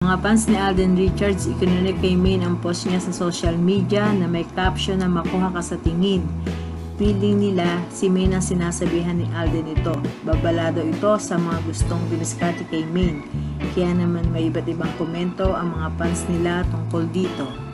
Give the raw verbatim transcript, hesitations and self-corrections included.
Mga fans ni Alden Richards, ikinonek kay Maine ang post niya sa social media na may caption na makuha ka sa tingin. Feeling nila si Maine ang sinasabihan ni Alden ito. Babalado ito sa mga gustong dumiskarte kay Maine. Kaya naman may iba't ibang komento ang mga fans nila tungkol dito.